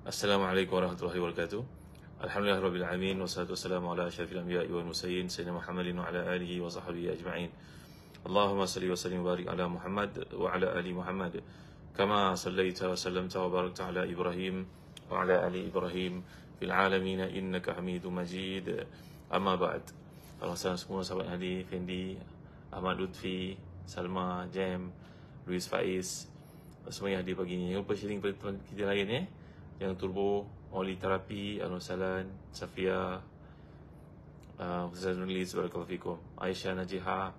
Assalamualaikum warahmatullahi wabarakatuh. Alhamdulillah rabbil alamin wassalatu wassalamu ala asyrafil anbiya'i wal mursalin sayyidina Muhammadin wa ala alihi wa sahbihi ajma'in. Allahumma salli wa sallim wa barik ala Muhammad wa ala ali Muhammad kama sallaita wa sallamta wa barakta ala Ibrahim wa ala ali Ibrahim fil alamin innaka Hamidum Majid. Amma ba'd. Assalamualaikum semua sahabat hadir, Fendi, Ahmad Lutfi, Salma, Jem, Luis Faiz, semua yang hadir pagi ni. Jangan lupa sharing pada teman kita lain yang Turbo, Oli Terapi, Al-Salan, Safia, Ustaz Nulis, Barakallahu Fikum, Aisyah Najiha,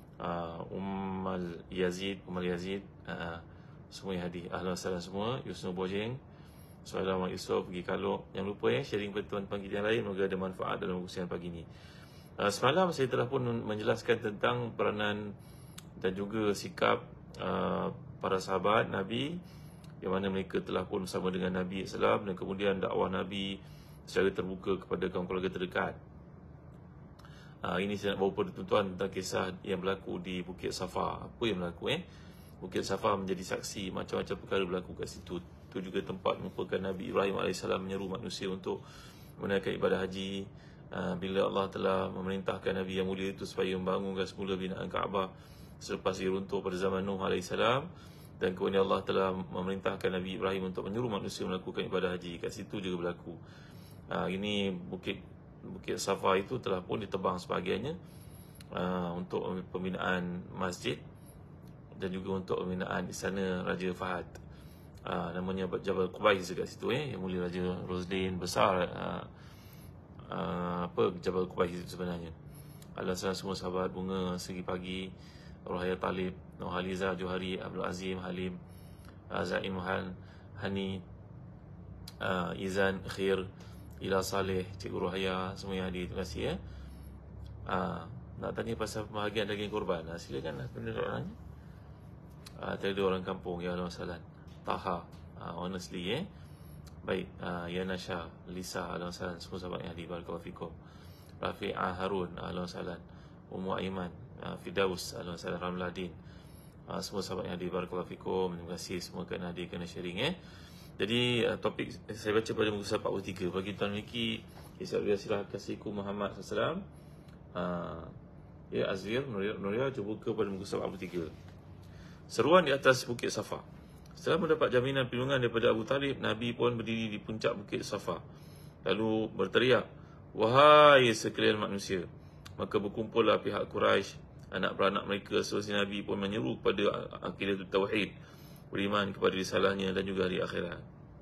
Ummal Yazid, semua yang hadir. Al-Salan semua, Yusnu Bojeng, Soalan Mak Yusof, pergi Kalok. Jangan lupa sharing pada teman-teman kita yang lain, semoga ada manfaat dalam kongsian pagi ni. Semalam saya telah pun menjelaskan tentang peranan dan juga sikap para sahabat Nabi, yang mana mereka telah pun bersama dengan Nabi SAW, dan kemudian dakwah Nabi secara terbuka kepada kaum keluarga terdekat. Ini saya nak bawa pada tuan-tuan tentang kisah yang berlaku di Bukit Safa. Apa yang berlaku? Bukit Safa menjadi saksi macam-macam perkara berlaku kat situ. Itu juga tempat merupakan Nabi Ibrahim AS menyeru manusia untuk menunaikan ibadah haji. Bila Allah telah memerintahkan Nabi yang mulia itu supaya membangunkan semula binaan Kaabah selepas ia runtuh pada zaman Nuh AS, dan kemudian Allah telah memerintahkan Nabi Ibrahim untuk menyuruh manusia melakukan ibadah haji. Kat situ juga berlaku. Ini Bukit Safa itu telah pun ditebang sebahagiannya untuk pembinaan masjid dan juga untuk pembinaan istana Raja Fahad. Namanya Jabal Qubais dekat situ, yang mulia Raja Roslin besar. Jabal Qubais itu sebenarnya. Alhamdulillah semua sahabat bunga segi pagi, Rohaya Talib, Nohaliza Johari, Abdul Azim Halim, Zain Muhan Hani, Izan Khair, Ila Saleh, Cikgu Rohaya, semua yang hadir. Terima kasih. Nak tanya pasal pembahagian daging korban, silakan pendengarannya. Tadi ada orang kampung, ya Allah salam. Taha, honestly baik. Yana Shah, Lisa, Allah salam, semua sahabat yang hadir. Barakallahu fikum. Rafi'ah Harun, Allah salam. Ummu Aiman, Fidaus, Allah salam, Ramladin, semua sahabat yang hadir. Barakallahu fikum. Terima kasih semua kerana hadir, kerana sharing. Jadi topik saya baca pada muka surat 43. Bagi tuan Miki, kisah silah kasihku Muhammad SAW. Azwir, Nuria, cuba buka pada muka surat 43. Seruan di atas Bukit Safa. Setelah mendapat jaminan perlindungan daripada Abu Talib, Nabi pun berdiri di puncak Bukit Safa, lalu berteriak, "Wahai sekalian manusia!" Maka berkumpullah pihak Quraisy, anak beranak mereka. Seterusnya Nabi pun menyeru kepada akidah tauhid, beriman kepada risalahnya dan juga hari akhirat.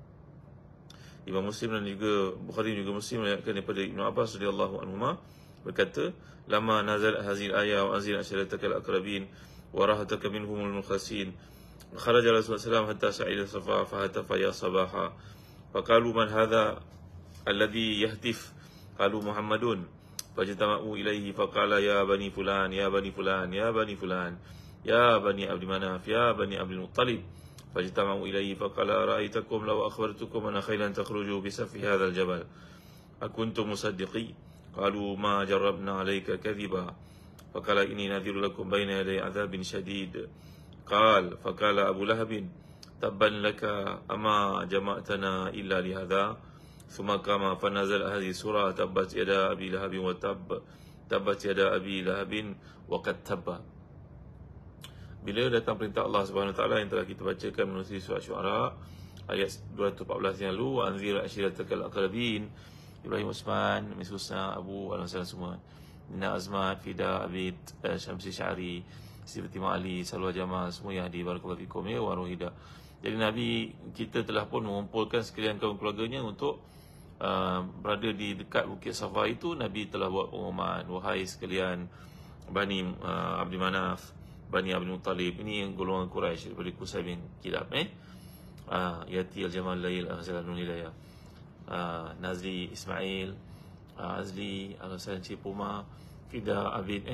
Imam Muslim dan juga Bukhari juga Muslim meriwayatkan daripada Ibnu Abbas radhiyallahu anhuma berkata, "Lama nazal hazil ayat wa anzil ashiratakal aqrabin wa rahataka minhumul mukhlasin. Kharaja Rasulullah SAW hatta sa'ila Safa fahatafa ya sabaha. Faqalu man hadha alladhi yahtif? Qalu Muhammadun. Fajtama'u ilaihi faqala ya bani fulan, ya bani fulan, ya bani fulan, ya bani Abdi Manaf, ya bani Abdul Muttalib. Fajtama'u ilaihi faqala ra'aitakum law akhbartukum anna khailan takhruju bi safi hadzal jabal akuntum musaddiqi? Qalu ma jarrabna 'alayka kadhiba. Faqala inni nadhiru lakum bayna yaday 'adzabin shadid. Qal faqala Abu Lahabin tabban laka ama jama'tana illa li hadha. Thumma kama fanazal hadhihi surah tabbat yada abi lahabin wa tabbat yada abi lahabin wa qad tabba. Bila datang perintah Allah Subhanahu Wa Taala yang telah kita bacakan menerusi surah Syuara ayat 214 yang lalu, anzir ashiratakal aqrabin, Ibrahim Usman, Miss Husna, Abu Al-Hasan semua, Nina Azmat, Fida, Abid, Syamsi Syari, Siti Ali, Salwa Jamal, semua yang hadir. Barakallahu fikum ya warohida. Jadi Nabi kita telah pun mengumpulkan sekalian kaum keluarganya untuk berada di dekat Bukit Safa itu. Nabi telah buat pengumuman, wahai sekalian Bani Abdi Manaf, Bani Abdul Muttalib, ini yang golongan Quraisy daripada Qusay bin Kilab, Yati Al-Jamal Lail Al-Zalanul Hidayah, Nazli Ismail, Azli Al-Hasan Cipuma, Fida Abid,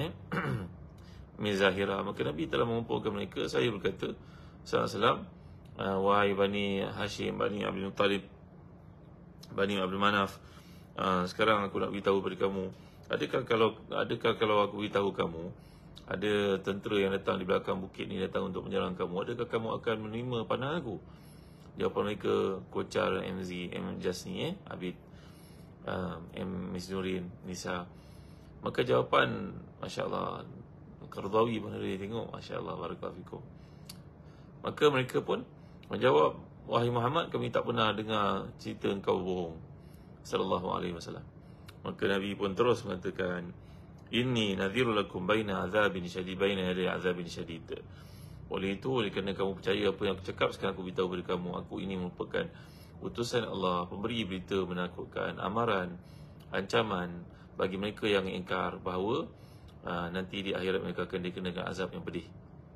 Mizahira. Maka Nabi telah mengumpulkan mereka. Saya berkata Salam, wahai Bani Hashim, Bani Abdul Muttalib, Bani Abdul Manaf, sekarang aku nak beritahu kepada kamu, adakah kalau aku beritahu kamu ada tentera yang datang di belakang bukit ni, datang untuk menyerang kamu, adakah kamu akan menerima pandangan aku? jawapan mereka Kocar, MZ, M. Jasni, Abid, M. Misnurin, Nisa. Maka jawapan, Masya Allah, Qardawi mana dia tengok, Masya Allah, barakallahu fikum. Maka mereka pun menjawab, wahai Muhammad, kami tak pernah dengar cerita engkau bohong, sallallahu alaihi wasallam. Maka Nabi pun terus mengatakan, inni nadhirul lakum baina azabin syadid, baina yaday azabin syadid. Oleh itu, oleh kerana kamu percaya apa yang aku cakap, sekarang aku beritahu kepada kamu, aku ini merupakan utusan Allah, pemberi berita menakutkan, amaran, ancaman bagi mereka yang ingkar bahawa nanti di akhirat mereka akan dikenakan azab yang pedih.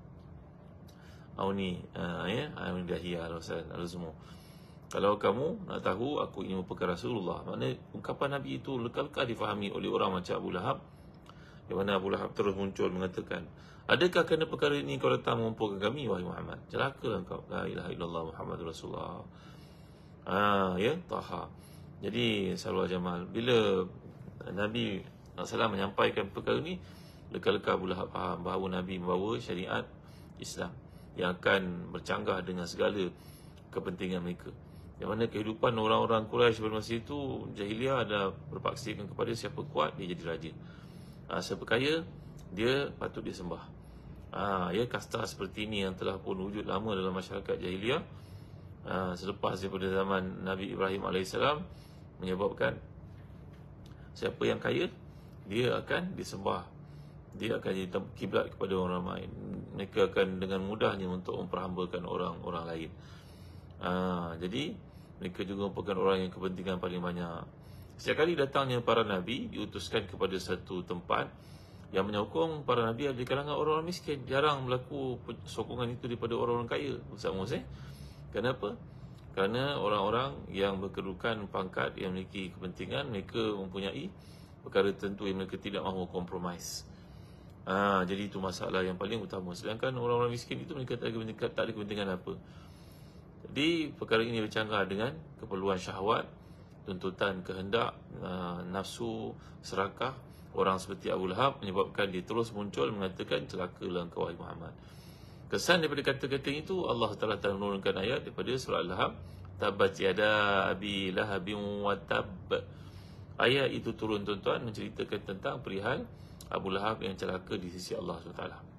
Ni dahiyah al-semua. Kalau kamu nak tahu aku ini merupakan Rasulullah, maknanya ungkapan Nabi itu lekal-lekal difahami oleh orang macam Abu Lahab, di mana Abu Lahab terus muncul mengatakan, adakah kerana perkara ini kau datang mengumpulkan kami, wahai Muhammad? Celakalah engkau. La ilaha illallah Muhammadur Rasulullah. Taha. Jadi Salwa Jamal, bila Nabi SAW menyampaikan perkara ini, lekal-lekal Abu Lahab faham bahawa Nabi membawa syariat Islam yang akan bercanggah dengan segala kepentingan mereka. Yang mana kehidupan orang-orang Quraisy pada masa itu, jahiliah ada berpaksikan kepada siapa kuat, dia jadi raja. Siapa kaya, dia patut disembah. Kasta seperti ini yang telah pun wujud lama dalam masyarakat jahiliah, selepas daripada zaman Nabi Ibrahim AS, menyebabkan siapa yang kaya, dia akan disembah, dia akan jadi kiblat kepada orang lain. Mereka akan dengan mudahnya untuk memperhambakan orang-orang lain. Jadi mereka juga merupakan orang yang kepentingan paling banyak. Setiap kali datangnya para Nabi, diutuskan kepada satu tempat, yang menyokong para Nabi ada di kalangan orang-orang miskin. Jarang berlaku sokongan itu daripada orang-orang kaya. Ustaz Muhammad, kenapa? Kerana orang-orang yang berkedudukan pangkat, yang memiliki kepentingan, mereka mempunyai perkara tertentu yang mereka tidak mahu kompromis. Jadi itu masalah yang paling utama. Sedangkan orang-orang miskin itu mereka tak ada kepentingan apa. Jadi perkara ini bercanggah dengan keperluan syahwat, tuntutan kehendak, nafsu, serakah orang seperti Abu Lahab, menyebabkan dia terus muncul mengatakan, celakalah engkau wahai Muhammad. Kesan daripada kata-kata itu, Allah Ta'ala menurunkan ayat daripada surah Al-Lahab, Tabbat yada abi lahabin wa tab. Ayat itu turun tuan-tuan menceritakan tentang perihal Abu Lahab yang celaka di sisi Allah SWT.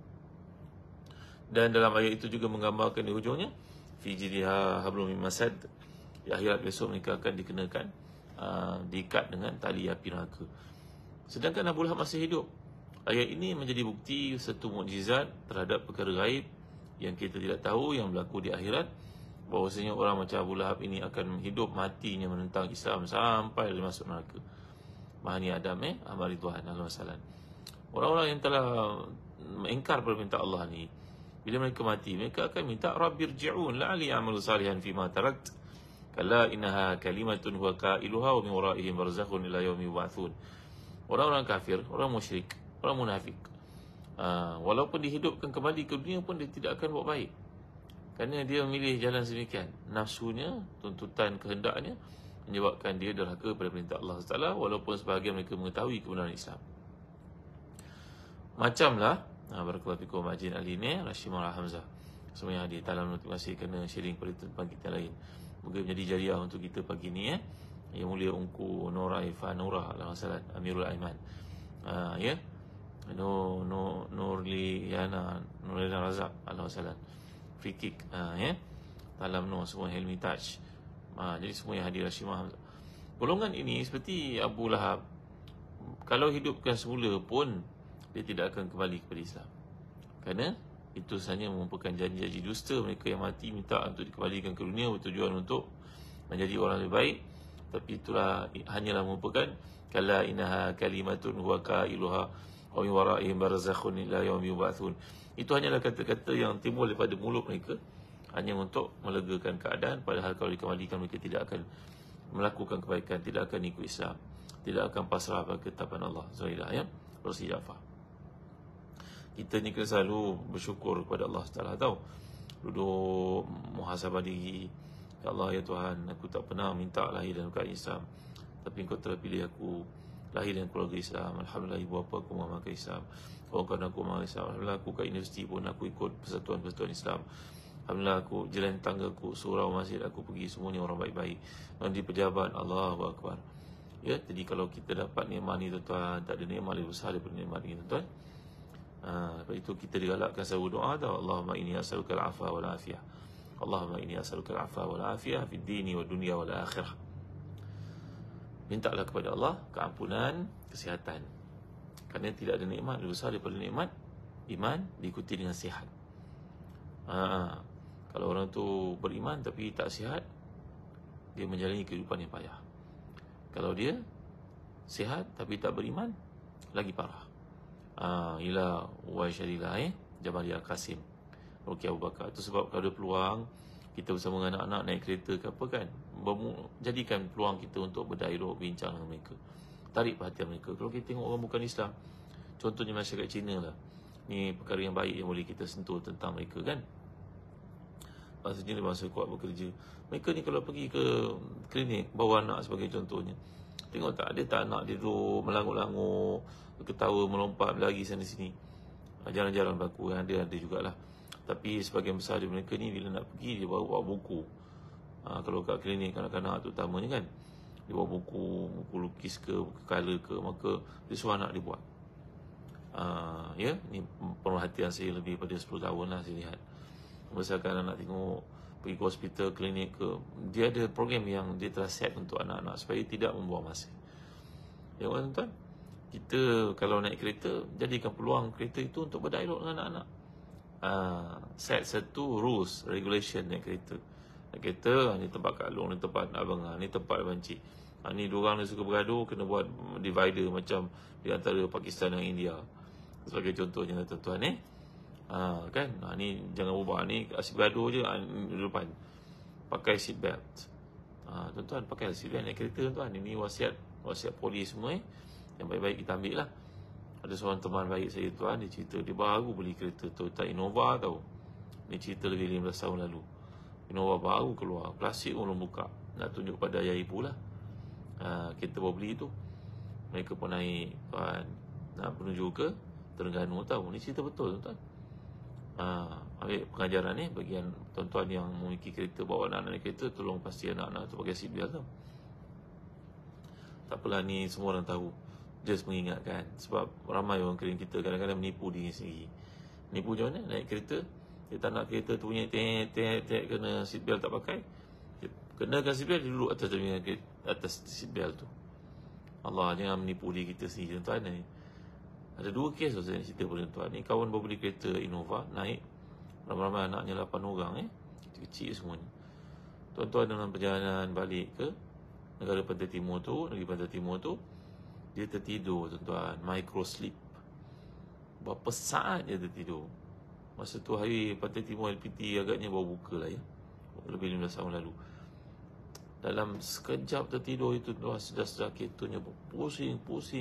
Dan dalam ayat itu juga menggambarkan di hujungnya, fi jidha hablum min masad, di akhirat besok mereka akan dikenakan diikat dengan tali api neraka. Sedangkan Abu Lahab masih hidup. Ayat ini menjadi bukti satu mukjizat terhadap perkara gaib yang kita tidak tahu yang berlaku di akhirat, bahawasanya orang macam Abu Lahab ini akan hidup matinya menentang Islam sampai dia masuk neraka. Mahani Adam Ahmad Ridwan Al-Wasalan. Orang-orang yang telah mengingkar perintah Allah ni, bila mereka mati, mereka akan minta, Rabbirji'un la'ali a'malu salihan fima tarakt. Kalla innaha kalimatun huwa qailuha wa min waraihim barzakhun ila yaumi yub'atsun. Orang-orang kafir, orang musyrik, orang munafik, walaupun dihidupkan kembali ke dunia pun dia tidak akan buat baik, kerana dia memilih jalan sedemikian. Nafsunya, tuntutan kehendaknya menyebabkan dia derhaka pada perintah Allah SWT, walaupun sebahagian mereka mengetahui kebenaran Islam. Macamlah barakallahu fikum Majin Ali ni, Rashimah Hamzah, semua yang hadir. Talam, terima kasih kerana sharing pada tempat kita lain. Moga menjadi jariah untuk kita pagi ni. Yang mulia Ungku Nora Ifah Nurah Al-Masalat Amirul Aiman, Nurli Yana Nurlina Razak Al-Masalat Free Kick, Talam Nur, semua Helmi Touch. Jadi semua yang hadir, Rashimah Hamzah. Golongan ini seperti Abu Lahab, kalau hidupkan semula pun dia tidak akan kembali kepada Islam, kerana itu hanya merupakan janji-janji dusta. Mereka yang mati minta untuk dikembalikan ke dunia bertujuan untuk menjadi orang lebih baik, tapi itulah hanyalah merupakan kala innaha kalimatun huwa qailuha wa min waraihim barzakhun ila yaumi yub'atsun. Itu hanyalah kata-kata yang timbul daripada mulut mereka, hanya untuk melegakan keadaan, padahal kalau dikembalikan mereka tidak akan melakukan kebaikan, tidak akan ikut Islam, tidak akan pasrah pada ketetapan Allah. Zaidah Rosi Jafar. Kita ni kena selalu bersyukur kepada Allah Ta'ala, tahu. Duduk muhasabah diri. Ya Allah, ya Tuhan, aku tak pernah minta lahir dalam keadaan Islam, tapi Engkau telah pilih aku lahir dalam keluarga Islam. Alhamdulillah, ibu bapa aku memakai Islam, kawan-kawan aku memakai Islam. Alhamdulillah, aku kat universiti pun aku ikut persatuan-persatuan Islam. Alhamdulillah aku jalan tangga aku, surau masjid aku pergi, semuanya orang baik-baik. Nanti pejabat, Allahu Akbar. Ya, jadi kalau kita dapat nikmat ni tuan-tuan, tak ada nikmat lebih besar daripada nikmat ni tuan-tuan. Lepas itu kita digalakkan selalu doa tau. Allahumma inni as'aluka al-'afwa wal 'afiyah. Allahumma inni as'aluka al-'afwa wal 'afiyah fid dini wad dunya wal akhirah. Mintalah kepada Allah keampunan, kesihatan. Kerana tidak ada nikmat lebih besar daripada nikmat iman diikuti dengan sihat. Kalau orang tu beriman tapi tak sihat, dia menjalani kehidupan yang payah. Kalau dia sihat tapi tak beriman, lagi parah. Ila wa syadilah Jabal Al-Qasim Ruki Abu Bakar. Itu sebab kalau ada peluang kita bersama dengan anak-anak naik kereta ke apa kan, jadikan peluang kita untuk berdialog, bincang dengan mereka, tarik perhatian mereka. Kalau kita tengok orang bukan Islam, contohnya masyarakat Cina lah, ni perkara yang baik yang boleh kita sentuh tentang mereka kan. Bangsa Cina bangsa kuat bekerja. Mereka ni kalau pergi ke klinik bawa anak sebagai contohnya, tengok tak, dia tak nak dia duduk melangut-langut, ketawa, melompat, berlari sana sini. Jarang-jarang berlaku, ada jugalah. Tapi sebagian besar dari mereka ni bila nak pergi, dia bawa buku. Kalau kat klinik kanak-kanak tu utamanya kan, dia bawa buku lukis ke, color ke, maka dia suruh anak dia buat. Ya, ni perhatian saya lebih pada 10 tahun lah saya lihat. Misalkan anak tengok pergi ke hospital, klinik ke, dia ada program yang dia telah set untuk anak-anak supaya tidak membuang masa. Ya tuan-tuan, kita kalau naik kereta, jadikan peluang kereta itu untuk berdialog dengan anak-anak. Set satu rules, regulation naik kereta. Naik kereta, ni tempat Kak Long, ni tempat Abang, ni tempat Abang Cik. Ni dua orang ni suka bergaduh, kena buat divider macam di antara Pakistan dan India. Sebagai contohnya tuan-tuan kan, ni jangan ubah, ni asyik bergaduh je di depan. Pakai seat belt. Tuan-tuan, pakai seat belt naik kereta tuan-tuan. Ini wasiat polis semua yang baik-baik kita ambil lah. Ada seorang teman baik saya tuan, dia cerita dia baru beli kereta Toyota Innova tau. Dia cerita lebih 15 tahun lalu. Innova baru keluar, plastik pun belum buka. Nak tunjuk pada ayah ibu lah. Kita baru beli tu. Mereka pun naik tuan, nak menuju ke Terengganu tau. Ni cerita betul tuan. Ambil pengajaran ni bagian tuan-tuan yang memiliki kereta, bawa anak-anak naik kereta, tolong pasti anak-anak tu pakai seat belt tau. Tak apalah, ni semua orang tahu. Just mengingatkan. Sebab ramai orang keliling kita kadang-kadang menipu diri sendiri. Menipu macam mana? Naik kereta, dia tak nak kereta tu punya kena seat belt tak pakai. Dia kenakan seat belt, dia duduk atas seat belt tu. Allah, jangan menipu diri kita sendiri tuan-tuan ni. Ada 2 kes saya nak cerita pada tuan. Ni kawan baru beli kereta Innova, naik ramai-ramai anaknya 8 orang kecil-kecil semuanya. Tuan-tuan dalam perjalanan balik ke negara Pantai Timur tu, negeri Pantai Timur tu, dia tertidur tuan-tuan, micro sleep. Berapa saat dia tertidur. Masa tu hari Pantai Timur LPT agaknya baru buka lah ya, lebih 15 tahun lalu. Dalam sekejap tertidur itu tuan, sedar-sedar keretanya pusing.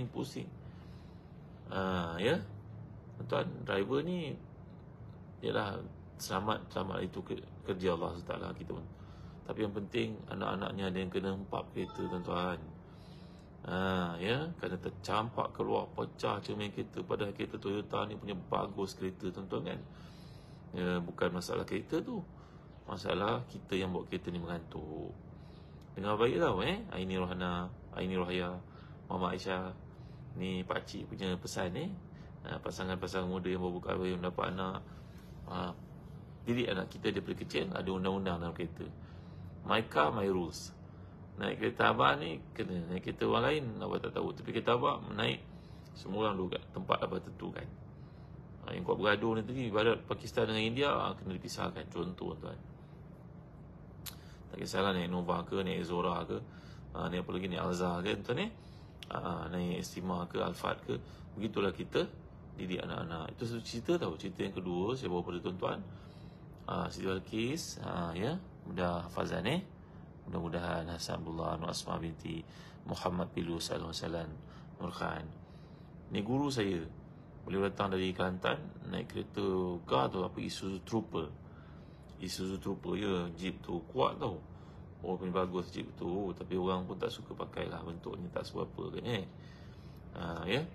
Ya, tuan, driver ni ialah selamat itu kerja Allah SWT kita pun. Tapi yang penting anak-anaknya ada yang kena hempap kereta tuan-tuan. Ya, kerana tercampak keluar, pecah cermin kereta. Padahal kereta Toyota ni punya bagus kereta tuan-tuan kan. Ya, bukan masalah kereta tu, masalah kita yang bawa kereta ni mengantuk. Dengar baik tau Aini Rohana, Aini Rohaya, Mama Aisyah. Ni pakcik punya pesan pasangan-pasangan muda yang baru berkahwin, mendapat anak, didik anak kita daripada kecil. Ada undang-undang dalam kereta, my car, my rules. Naik kereta abang ni kena, naik kereta orang lain abang tak tahu. Tapi kereta abang naik, semua orang duduk kat tempat abang tentukan. Yang kuat bergaduh ni tadi, ibarat Pakistan dengan India, kena dipisahkan. Contoh tuan, tak kisahlah naik Nova ke, naik Zora ke, naik apa lagi, naik Alza ke tuan naik Estima ke, Alphard ke. Begitulah kita didik anak-anak. Itu satu cerita tau. Cerita yang kedua saya bawa pada tuan-tuan, Siti Balqis, ya, mudah hafazan mudah-mudahan Hasan Abdullah Nur Asma binti Muhammad Pilu Sallallahu Alaihi Wasallam Nur Khan. Ni guru saya. Beliau datang dari Kelantan, naik kereta tu apa, Isuzu Trooper. Ya, jeep tu kuat tau. Oh, pun bagus jeep tu, tapi orang pun tak suka pakai lah, bentuknya tak seberapa kan ya.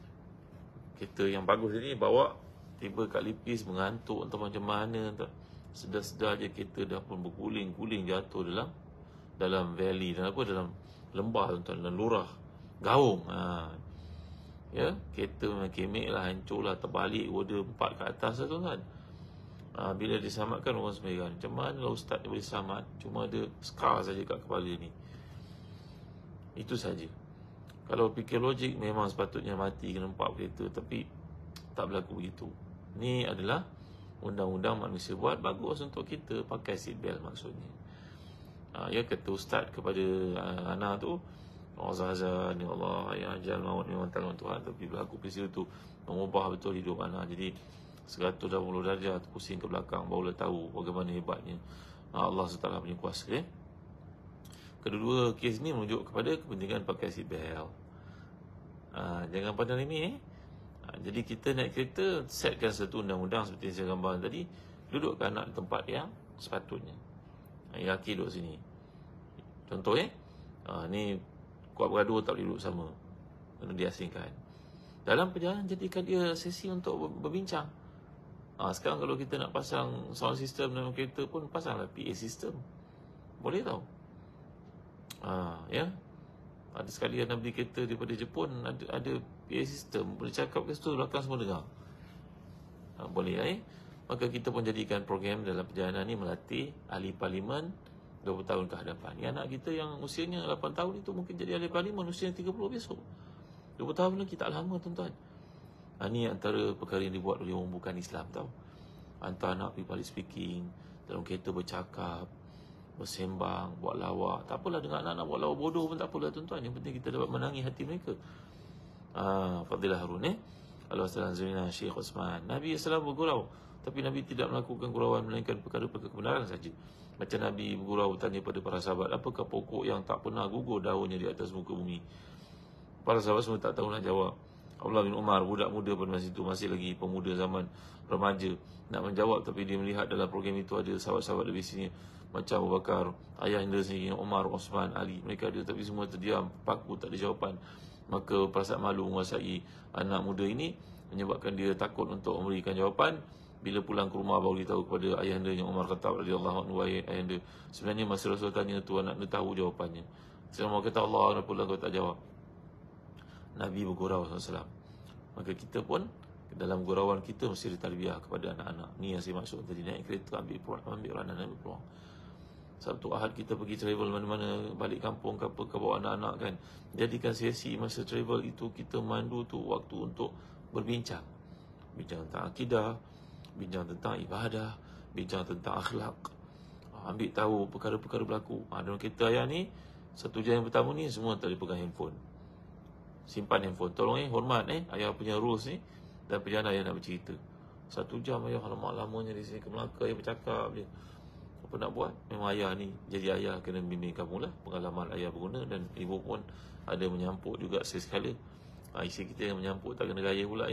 Kereta yang bagus ni bawa tiba kat Lipis mengantuk entah macam mana sedar-sedar je kereta dah pun berguling-guling jatuh dalam valley, dalam lembah tuan-tuan, dalam lurah gaung. Ya, kereta memang kemek lah, hancur lah, terbalik roda 4 ke atas lah tuan-tuan. Bila diselamatkan orang sembahyang, macam mana lah ustaz boleh selamat? Cuma ada scar saja kat kepala ni. Itu saja. Kalau fikir logik, memang sepatutnya mati kena empat kereta, tapi tak berlaku begitu. Ni adalah undang-undang manusia buat, bagus untuk kita pakai seat belt maksudnya. Ya, kata ustaz kepada anak tu, Azazan, ya Allah, ya ajal maut memang tangan Tuhan, tapi berlaku peristiwa tu mengubah betul hidup anak. Jadi 180 darjah pusing ke belakang, barulah tahu bagaimana hebatnya Allah SWT punya kuasa. Kedua-dua kes ni menunjuk kepada kepentingan pakai seat belt. Jangan pandang ini. Jadi kita naik kereta, setkan satu undang-undang seperti yang saya gambar tadi, dudukkan anak di tempat yang sepatutnya. Laki duduk sini. Contoh ni kuat bergaduh, tak boleh duduk sama, kena diasingkan. Dalam perjalanan jadikan dia sesi untuk berbincang. Sekarang kalau kita nak pasang sound system dalam kereta pun, pasanglah PA system. Boleh tau. Ya. Ada sekali yang nak beli kereta daripada Jepun, ada PA system, boleh cakap ke situ, belakang semua dengar. Boleh Maka kita pun jadikan program dalam perjalanan ni, melatih ahli parlimen 20 tahun ke hadapan. Anak kita yang usianya 8 tahun itu mungkin jadi ahli parlimen usia 30 besok. 20 tahun lagi tak lama tuan-tuan. Ini antara perkara yang dibuat oleh orang bukan Islam tau. Hantar anak pergi public speaking, dalam kereta bercakap, bersembang, buat lawak. Tak apalah dengan anak-anak buat lawak bodoh pun tak apalah tuan-tuan. Yang penting kita dapat menangi hati mereka. Fadilah Harun Allah SWT Syekh Osman. Nabi SAW bergurau, tapi Nabi tidak melakukan gurauan melainkan perkara-perkara kebenaran saja. Macam Nabi bergurau tanya pada para sahabat, apakah pokok yang tak pernah gugur daunnya di atas muka bumi? Para sahabat semua tak tahu nak jawab. Abdullah bin Umar, budak muda pada masa itu, masih lagi pemuda zaman remaja, nak menjawab, tapi dia melihat dalam program itu ada sahabat-sahabat lebih sini, macam Abu Bakar, ayahanda sendiri, Umar, Osman, Ali. Mereka ada, tapi semua terdiam, paku, tak ada jawapan. Maka perasaan malu menguasai anak muda ini, menyebabkan dia takut untuk memberikan jawapan. Bila pulang ke rumah, baru dia tahu kepada ayahandanya Umar Khattab radhiyallahu anhu, ayahanda, sebenarnya masa Rasul tanya tu, anak dia tahu jawapannya. Selama kata Allah, kenapa kau tak jawab? Nabi bergurau SAW. Maka kita pun dalam gurauan kita mesti ditarbiyah kepada anak-anak. Ni yang saya maksud tadi, naik kereta ambil peranan, ambil peluang. Sabtu Ahad kita pergi travel mana-mana, balik kampung ke apa, ke bawa anak-anak kan. Jadikan sesi masa travel itu kita mandu tu waktu untuk berbincang. Bincang tentang akidah, bincang tentang ibadah, bincang tentang akhlak. Ambil tahu perkara-perkara berlaku. Dalam kereta ayah ni, 1 jam yang pertama ni semua tak boleh pegang handphone. Simpan handphone. Tolong hormat ayah punya rules ni. Dan perjalanan ayah nak bercerita 1 jam ayah, lamanya di sini ke Melaka, ayah bercakap dia. Apa nak buat? Memang ayah ni, jadi ayah kena bimbing kamu lah. Pengalaman ayah berguna, dan ibu pun ada menyampuk juga sesekala. Isteri kita yang menyampuk tak kena gaya pula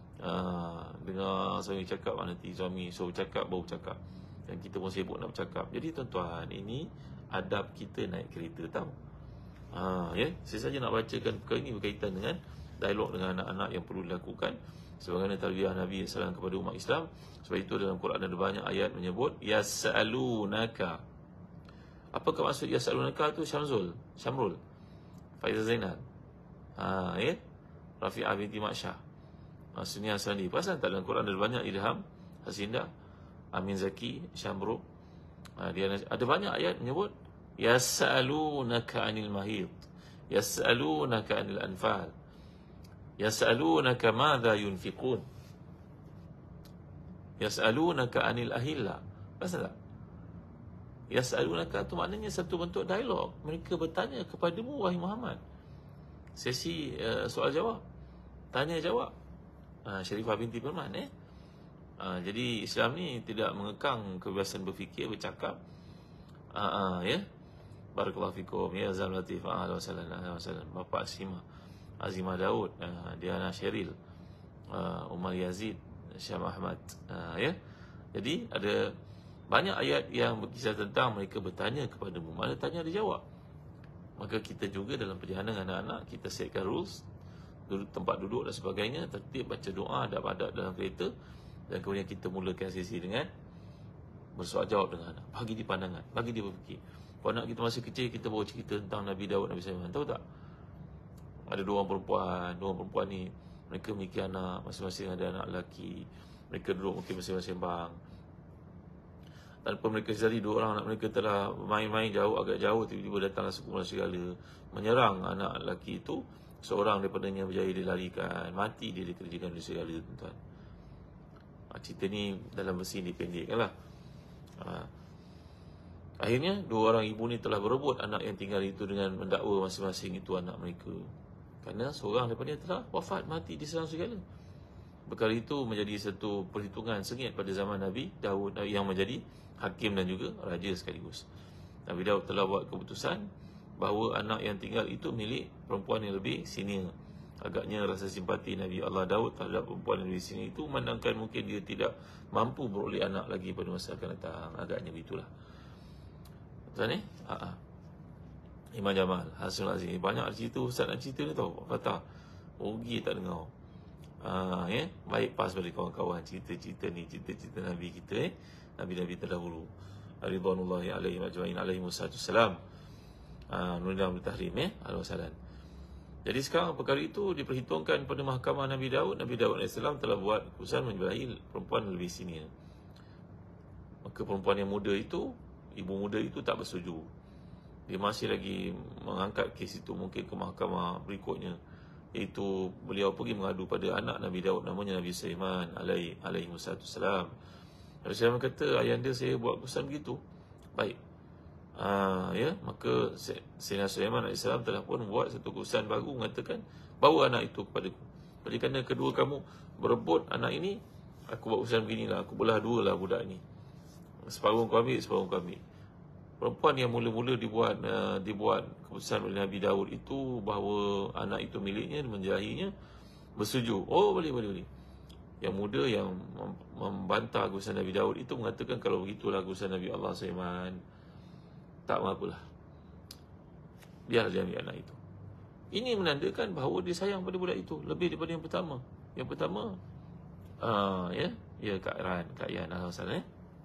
dengar suami cakap, nanti suami suruh cakap baru cakap, dan kita pun sibuk nak bercakap. Jadi tuan-tuan, ini adab kita naik kereta tau. Saya saja nak bacakan perkara ini berkaitan dengan dialog dengan anak-anak yang perlu dilakukan sebagaimana tarbiyah Nabi SAW kepada umat Islam. Sebab itu dalam Quran ada banyak ayat menyebut yas'alunaka. Apakah maksud yas'alunaka tu? Syamrul, Faizal Zainal, Rafi'ah binti Maksyah, Sunia Asandi. Pasal tak dalam Quran ada banyak Ilham, Hasinda, Amin Zaki, Syamrul. Dia ada banyak ayat menyebut yas'alunaka 'anil mahid, yas'alunaka 'anil anfal, yas'alunaka madza yunfiqun, yas'alunaka 'anil ahilla. Pasal tak? Yas'alunaka tu maknanya satu bentuk dialog. Mereka bertanya kepadamu wahai Muhammad. Sesi soal jawab, tanya jawab. Sharifah binti Firman jadi Islam ni tidak mengekang kebebasan berfikir, bercakap. Barakallahu fikum ya Azam Latif, ahlan wa sallam, Bapa Azimah Daud, Diana Sheril, Umar Yazid, Syam Ahmad. Jadi ada banyak ayat yang berkisah tentang mereka bertanya kepadamu. Mana tanya ada jawab. Maka kita juga dalam perjalanan dengan anak-anak, kita setkan rules, tempat duduk dan sebagainya, tertib, baca doa, adab-adab dalam kereta. Dan kemudian kita mulakan sesi dengan bersoal jawab dengan anak. Bagi dia pandangan, bagi dia berfikir. Kalau anak kita masih kecil, kita bawa cerita tentang Nabi Daud, Nabi Sulaiman. Tahu tak? Ada dua orang perempuan ni, mereka memiliki anak, masing-masing ada anak lelaki. Mereka duduk mungkin masing-masing bang. Tanpa mereka sedari, dua orang anak mereka telah main-main jauh, agak jauh, tiba-tiba datanglah sekumpulan serigala menyerang anak lelaki itu. Seorang daripadanya berjaya dilarikan, mati dia dikerjakan oleh serigala, tuan-tuan. Cerita ni dalam versi dipendekkan lah. Akhirnya dua orang ibu ni telah berebut anak yang tinggal itu dengan mendakwa masing-masing itu anak mereka. Kerana seorang daripadanya telah wafat, mati diserang serigala. Perkara itu menjadi satu perhitungan sengit pada zaman Nabi Daud yang menjadi hakim dan juga raja sekaligus. Nabi Daud telah buat keputusan bahawa anak yang tinggal itu milik perempuan yang lebih senior. Agaknya rasa simpati Nabi Allah Daud terhadap perempuan yang lebih senior itu memandangkan mungkin dia tidak mampu beroleh anak lagi pada masa akan datang. Agaknya begitulah. Betul ni? Imam Jamal, Hasan Aziz. Banyak cerita Ustaz nak cerita ni tau. Kata, rugi tak dengar. Baik pas bagi kawan-kawan cerita-cerita ni, cerita-cerita Nabi kita, Nabi-Nabi terdahulu. Ridwanullahi alaihim ajma'in alaihi wassalam. Nurul Tahrim, Al-Wasalan. Jadi sekarang perkara itu diperhitungkan pada mahkamah Nabi Daud. Nabi Daud AS telah buat keputusan menjelahi perempuan lebih senior. Maka perempuan yang muda itu, ibu muda itu tak bersetuju. Dia masih lagi mengangkat kes itu mungkin ke mahkamah berikutnya, iaitu beliau pergi mengadu pada anak Nabi Daud, namanya Nabi Sulaiman alaihi wassalam. Nabi Sulaiman kata, ayahanda saya buat keputusan begitu. Baik. Maka Sayyidina Sulaiman AS telah pun buat satu keputusan baru, mengatakan bawa anak itu kepadaku. Jadi kerana kedua kamu berebut anak ini, aku buat keputusan beginilah, aku belah dua lah budak ini. Separuh kau ambil, separuh kau ambil. Perempuan yang mula-mula dibuat keputusan oleh Nabi Daud itu bahawa anak itu miliknya, menjelahinya, bersetuju. Oh, boleh. Yang muda yang membantah keputusan Nabi Daud itu mengatakan kalau begitulah keputusan Nabi Allah Sulaiman, tak mapalah, biarlah dia ambil anak itu. Ini menandakan bahawa dia sayang pada budak itu lebih daripada yang pertama. Yang pertama, Kak Yan, Al-Hasan,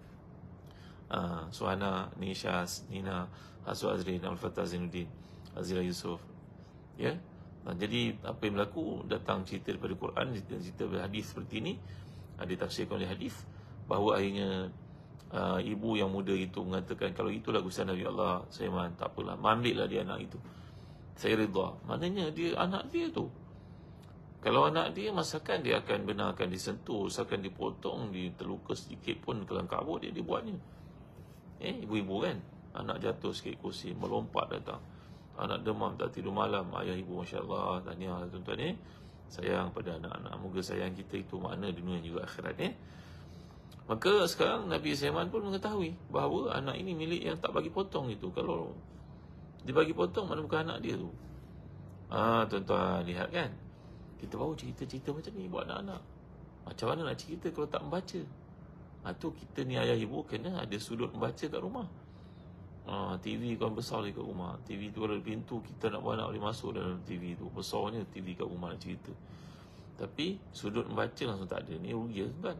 Suhana, Nishas, Nina, Asu Azrin, Al-Fatah Zainuddin, Azira Yusuf. Jadi apa yang berlaku, datang cerita daripada Quran dan cerita daripada hadis seperti ini, ditafsirkan oleh hadis bahawa akhirnya ibu yang muda itu mengatakan kalau itulah keputusan Nabi Allah Sulaiman, tak apalah, ambillah dia anak itu, saya redha. Maknanya dia anak dia tu. Kalau anak dia, masakan dia akan benar akan disentuh, akan dipotong, terluka sedikit pun kelang kabut dia buatnya. Ibu-ibu kan, anak jatuh sikit kursi, melompat datang. Anak demam, tak tidur malam. Ayah ibu, Masya Allah, tahniah tuan-tuan, sayang pada anak-anak. Moga sayang kita itu makna dunia juga akhirat. Maka sekarang Nabi Sulaiman pun mengetahui bahawa anak ini milik yang tak bagi potong itu. Kalau dibagi potong, mana bukan anak dia tu. Tuan-tuan lihat kan, kita baru cerita-cerita macam ni buat anak-anak. Macam mana nak cerita kalau tak membaca? Tu kita ni ayah ibu kena ada sudut membaca kat rumah. TV kan besar lagi kat rumah. TV tu kalau ada pintu, kita nak buat anak boleh masuk dalam TV tu. Besarnya TV kat rumah nak cerita. Tapi sudut membaca langsung tak ada. Ni rugi kan.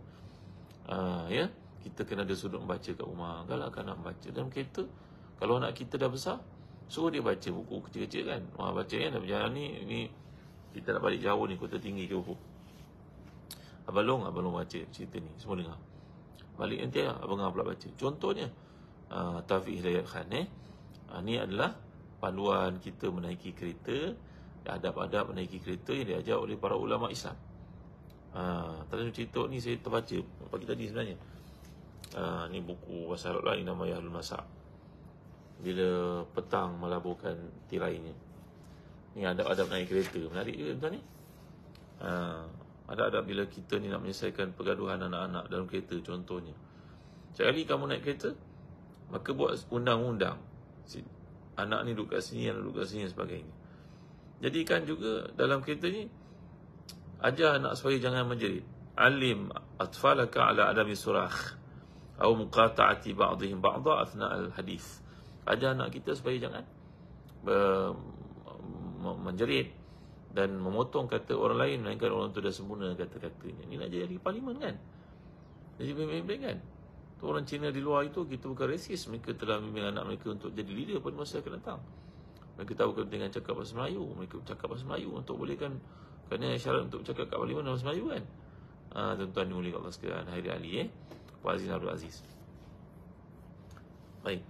Kita kena ada sudut membaca kat rumah. Galakkan nak membaca. Dalam kereta, kalau anak kita dah besar, suruh dia baca buku kecil-kecil kan. Baca kan, dah berjalan ni kita nak balik jauh ni, Kota Tinggi ke Ubud. Abang Long baca cerita ni, semua dengar. Balik nanti abang pula baca. Contohnya Taufik Hidayat Khan, ni adalah panduan kita menaiki kereta, adab-adab menaiki kereta yang diajar oleh para ulama Islam. Tadi cerita ni saya terbaca pagi tadi sebenarnya. Ni buku pasal Arab lain, nama Yahlul Masak. Bila petang melaburkan tirainya. Ni adab-adab naik kereta. Menarik juga tuan ni. Adab-adab bila kita ni nak menyelesaikan pergaduhan anak-anak dalam kereta, contohnya. Sekali kamu naik kereta, maka buat undang-undang. Anak ni duduk kat sini, anak duduk kat sini dan sebagainya. Jadikan juga dalam kereta ni, ajar anak supaya jangan menjerit. Alim atfalaka ala adami surakh atau muqata'ati ba'dihim ba'dha athna al-hadith. Ajar anak kita supaya jangan menjerit dan memotong kata orang lain, melainkan orang tu dah sempurna kata-katanya. Ni nak jadi parlimen kan? Jadi pemimpin kan? orang Cina di luar itu, kita bukan resis. Mereka telah membimbing anak mereka untuk jadi leader pada masa akan datang. Mereka tahu kepentingan cakap bahasa Melayu. Mereka cakap bahasa Melayu untuk bolehkan, kerana syarat untuk cakap kat Parlimen bahasa Melayu kan. Tuan-tuan dimuliakan Allah sekalian, Hadirin Ali, Pak Aziz Abdul Aziz. Baik.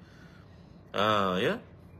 Ya.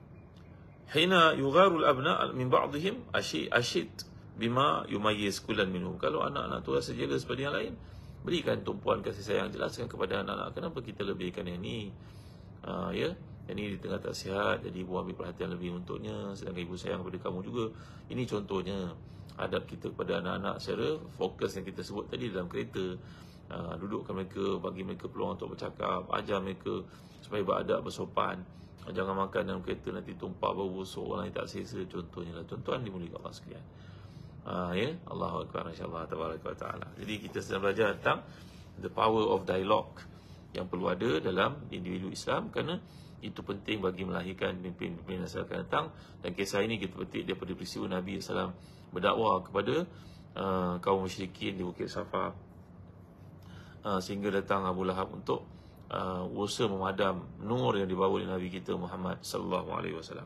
Hina yugharul abna min ba'dihim ashid bima yumayyiz kullan minhum. Kalau anak-anak tu rasa jealous pada yang lain, berikan tumpuan kasih sayang, jelaskan kepada anak-anak kenapa kita lebihkan yang ni. Ya. Yang ni di tengah tak sihat, jadi ibu ambil perhatian lebih untuknya, sedangkan ibu sayang kepada kamu juga. Ini contohnya adab kita kepada anak-anak secara fokus yang kita sebut tadi dalam kereta. Dudukkan mereka, bagi mereka peluang untuk bercakap, ajar mereka supaya beradab, bersopan. Jangan makan dalam kereta nanti tumpah bau busuk, orang yang tak selesa. Contohnya lah, tuan-tuan dimuliakan Allah sekalian. Ya, Allahu Akbar, insyaAllah tabaraka wa ta'ala. Jadi kita sedang belajar tentang the power of dialogue yang perlu ada dalam individu Islam, kerana itu penting bagi melahirkan pemimpin-pemimpin yang akan datang. Dan kisah ini kita petik daripada peristiwa Nabi SAW berdakwah kepada kaum musyrikin di Bukit Safa, sehingga datang Abu Lahab untuk usaha memadam nur yang dibawa oleh Nabi kita Muhammad sallallahu alaihi wasallam.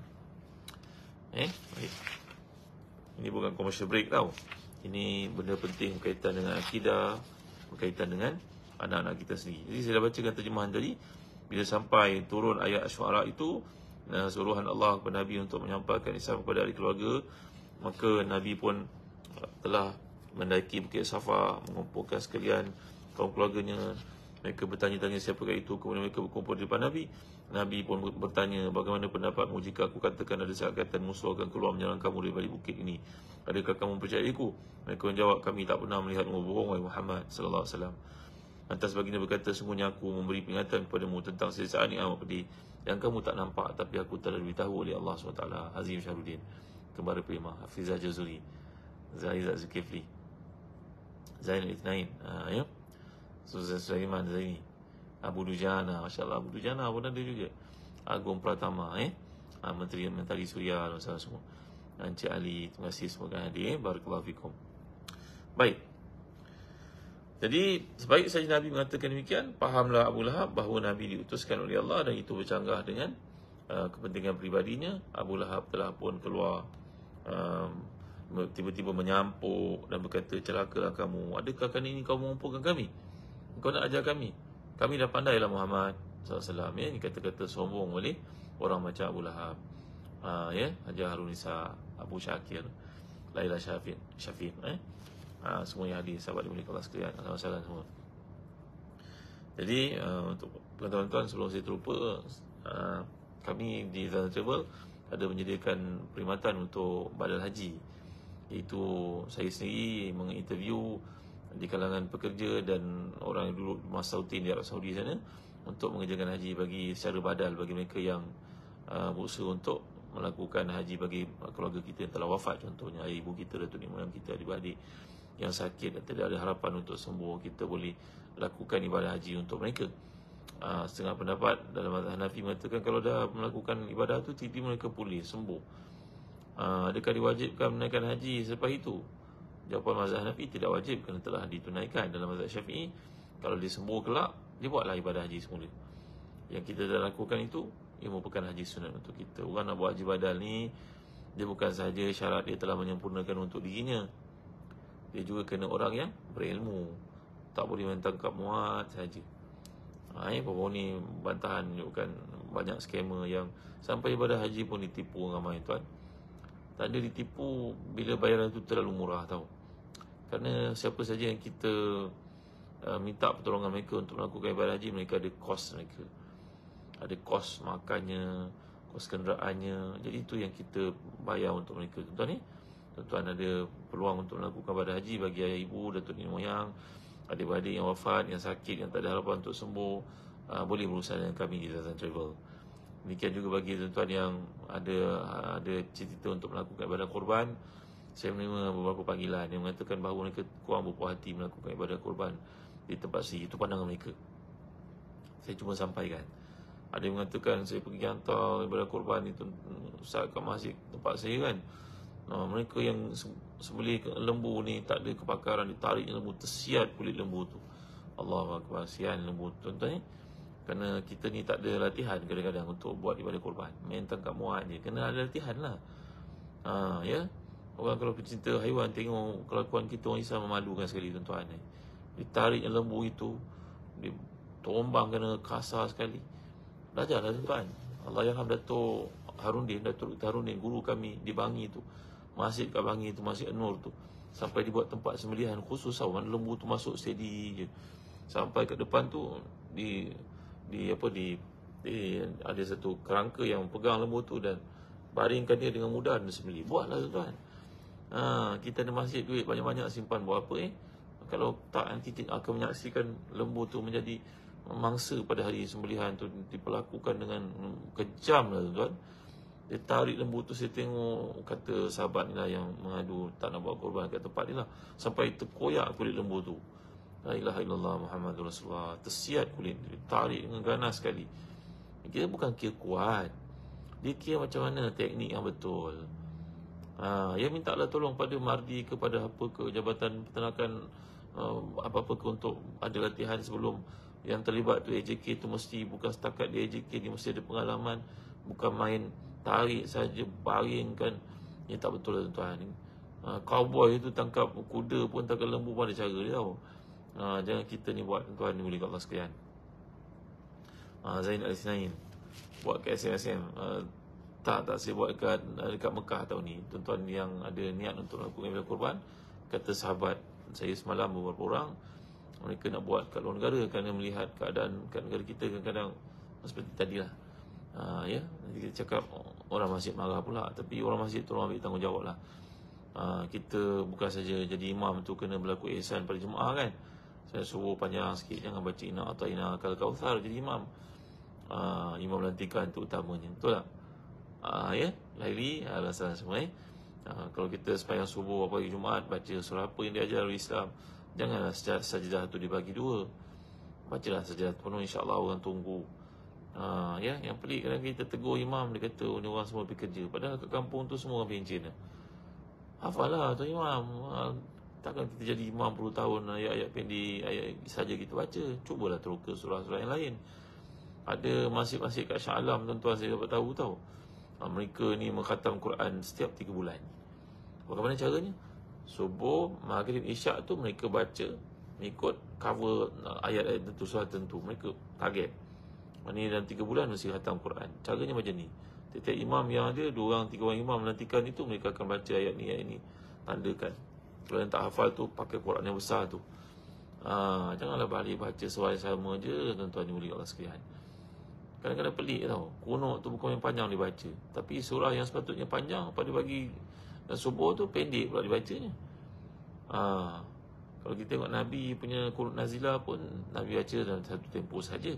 Baik. Ini bukan commercial break tau. Ini benda penting berkaitan dengan akidah, berkaitan dengan anak-anak kita sendiri. Jadi saya dah bacakan terjemahan tadi. Bila sampai turun ayat Asy-Syu'ara itu, suruhan Allah kepada Nabi untuk menyampaikan Islam kepada ahli keluarga, maka Nabi pun telah mendaki Bukit Safa, mengumpulkan sekalian kaum keluarganya. Mereka bertanya-tanya siapakah itu, kemudian mereka berkumpul di depan Nabi. Nabi pun bertanya, bagaimana pendapatmu jika aku katakan ada seakan musuh akan keluar menyerang kamu dari balik bukit ini? Adakah kamu percayaiku? Mereka menjawab, kami tak pernah melihatmu berbohong, wahai Muhammad sallallahu alaihi wasallam. Lantas baginda berkata, sungguhnya aku memberi peringatan kepadamu tentang siksaan yang amat pedih yang kamu tak nampak, tapi aku telah diberitahu oleh Allah SWT. Hazim Syahruddin, kembara Prima, Hafizah Jazuli, Zaizat Zulkifli, Zainal Ithnain, ya, Sulaiman Zaini, Abu Dujana, Masya Allah, Abu Dujana pun ada juga, Agung Pratama, Menteri Suria dan semua, Encik Ali, terima kasih semoga hadir. Barakallahu fikum. Baik. Jadi sebaik saja Nabi mengatakan demikian, fahamlah Abu Lahab bahawa Nabi diutuskan oleh Allah dan itu bercanggah dengan kepentingan pribadinya. Abu Lahab telah pun keluar, tiba-tiba menyampuk dan berkata, celakalah kamu, adakah kali ini kau mengumpulkan kami? Kau nak ajar kami? Kami dah pandailah Muhammad SAW. Ya, ini kata-kata sombong oleh orang macam Abu Lahab. Ya, Hajar Harun Nisa, Abu Syakir, Laila Syafiq, semua yang hadir, sahabat dimuliakan Allah sekalian, alhamdulillah semua. Jadi untuk tuan-tuan, sebelum saya terlupa, kami di Zazan Travel ada menyediakan perkhidmatan untuk badal haji, iaitu saya sendiri menginterview di kalangan pekerja dan orang yang duduk Mas Sautin di Arab Saudi sana untuk mengerjakan haji bagi secara badal bagi mereka yang berusaha untuk melakukan haji bagi keluarga kita yang telah wafat, contohnya ayah ibu kita, datuk nenek moyang kita, adik-beradik yang sakit dan tidak ada harapan untuk sembuh. Kita boleh lakukan ibadah haji untuk mereka. Setengah pendapat dalam mazhab Hanafi mengatakan kalau dah melakukan ibadah tu tiba-tiba mereka pulih, sembuh, adakah diwajibkan menaikkan haji selepas itu? Jawapan mazhab Hanafi, tidak wajib kerana telah ditunaikan. Dalam mazhab Syafi'i, kalau dia sembuh kelak, dia buatlah ibadah haji semula. Yang kita dah lakukan itu, ia merupakan haji sunat untuk kita. Orang nak buat haji badal ni, dia bukan sahaja syarat dia telah menyempurnakan untuk dirinya, dia juga kena orang yang berilmu. Tak boleh main tangkap muat saja. Baru ni bantahan menunjukkan banyak skamer yang sampai ibadah haji pun ditipu ramai tuan. Tak ada ditipu bila bayaran itu terlalu murah tau. Kerana siapa saja yang kita minta pertolongan mereka untuk melakukan ibadah haji, mereka ada kos mereka. Ada kos makannya, kos kenderaannya. Jadi itu yang kita bayar untuk mereka. Tuan-tuan ni, tuan-tuan ada peluang untuk melakukan ibadah haji bagi ayah ibu, datuk nenek moyang, adik-beradik yang wafat, yang sakit, yang tak ada harapan untuk sembuh, boleh berurusan dengan kami di Zazan Travel. Demikian juga bagi tuan-tuan yang ada cita-cita untuk melakukan ibadah korban. Saya menerima beberapa panggilan yang mengatakan bahawa mereka kurang berpuas hati melakukan ibadah korban di tempat sendiri. Itu pandangan mereka. Saya cuma sampaikan. Ada yang mengatakan saya pergi hantar ibadah korban itu Ustaz kat masjid tempat saya kan. Mereka yang sembelih lembu ni tak ada kepakaran, ditarik lembu, tersiat kulit lembu tu. Allahu Akbar, sian lembu. Tuan-tuan ni, Kerana kita ni tak ada latihan kadang-kadang untuk buat ibadah korban. Main tangkap muat je. Kena ada latihan lah. Ya. Orang kalau pecinta haiwan tengok kelakuan kita orang Islam memalukan sekali tuan-tuan. Ditariknya lembu itu, ditombang kena kasar sekali. Belajarlah tuan-tuan. Allahyarham Datuk Harundin, Datuk Harundin, guru kami di Bangi tu. Masjid kat Bangi tu, Masjid An-Nur tu. Sampai dibuat tempat sembelihan khusus tau. Lembu tu masuk steady je. Sampai kat depan tu ada satu kerangka yang pegang lembu tu dan baringkan dia dengan mudah dan sembelih. Buatlah tuan-tuan. Kita ada masjid, duit banyak-banyak simpan buat apa Kalau tak, nanti akan menyaksikan lembu tu menjadi mangsa pada hari sembelihan tu. Diperlakukan dengan kejam lah tuan-tuan. Dia tarik lembu tu, saya tengok, kata sahabat ni lah yang mengadu tak nak buat korban kat tempat ni lah, sampai terkoyak kulit lembu tu. La ilaha illallah Muhammadur Rasulullah. Tersiat kulit dia, tarik dengan ganas sekali. Kita bukan kira kuat, dia kira macam mana teknik yang betul. Ya, mintalah tolong pada Mardi, kepada apa ke Jabatan Peternakan, apa-apa ke, untuk ada latihan sebelum yang terlibat tu. AJK tu mesti bukan setakat dia AJK, dia mesti ada pengalaman. Bukan main tarik saja, baringkan. Ini tak betul lah tuan-tuan. Cowboy tu tangkap kuda pun, tangkap lembu pun ada cara dia tau. Jangan kita ni buat tuan-tuan, ni boleh kat Allah sekalian. Zain Al-Sinain buat kat SMSM. Tak saya buat dekat Mekah tahun ni. Tuan-tuan yang ada niat untuk lakukan ibadah korban, kata sahabat saya semalam beberapa orang, mereka nak buat kat luar negara kerana melihat keadaan kat negara kita kadang-kadang seperti tadilah. Ya, nanti kita cakap orang masjid marah pula, tapi orang masjid tu orang ambil tanggungjawab lah. Kita bukan saja jadi imam tu kena berlaku ihsan pada jemaah kan. Saya suruh panjang sikit, jangan baca ina atau ina kal kautsar jadi imam. Imam lantikan tu utamanya, betul tak? Ya, Laili, alasan semua kalau kita sembahyang subuh pagi Jumaat, baca surah apa yang diajar oleh Islam. Janganlah sajadah tu dibagi dua. Bacalah sajadah penuh, insya-Allah orang tunggu. Ya, yang pelik kadang kita tegur imam, dia kata ni orang semua pergi kerja, padahal kat kampung tu semua orang pencen. Hafallah tu imam. Takkan kita jadi imam 10 tahun ayat-ayat pendek, ayat saja kita baca. Cubalah teroka surah-surah yang lain. Ada masjid-masjid kat Shah Alam tuan-tuan, saya dapat tahu tau. Mereka ni mengkhatam Quran setiap 3 bulan. Bagaimana caranya? Subuh, maghrib, isyak tu mereka baca mengikut cover ayat-ayat tentu, surah tentu. Mereka target. Ini dalam 3 bulan mesti khatam Quran. Caranya macam ni. Tiap-tiap imam yang ada, 2 orang, 3 orang imam melantikan itu, mereka akan baca ayat ni, tandakan. Kalau yang tak hafal tu, pakai Quran yang besar tu. Janganlah balik baca surah yang sama je, tuan-tuan ni boleh Allah sekalian. Kadang-kadang pelik tau. Kunut tu bukan yang panjang dibaca, tapi surah yang sepatutnya panjang pada pagi dan subuh tu pendek pula dibacanya. Kalau kita tengok Nabi punya Qunut Nazilah pun, Nabi baca dalam satu tempoh saja.